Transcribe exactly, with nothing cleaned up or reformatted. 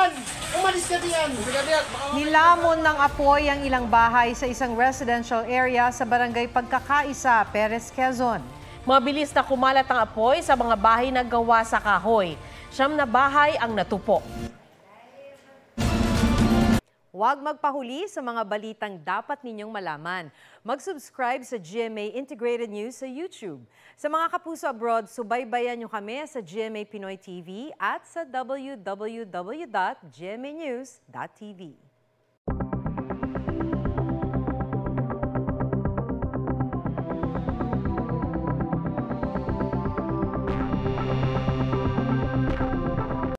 yan! Umalis ka diyan! Nilamon ng apoy ang ilang bahay sa isang residential area sa barangay Pagkakaisa, Perez, Quezon. Mabilis na kumalat ang apoy sa mga bahay na gawa sa kahoy. Siyam na bahay ang natupo. Huwag magpahuli sa mga balitang dapat ninyong malaman. Mag-subscribe sa G M A Integrated News sa YouTube. Sa mga kapuso abroad, subaybayan nyo kami sa G M A Pinoy T V at sa w w w dot g m a news dot t v.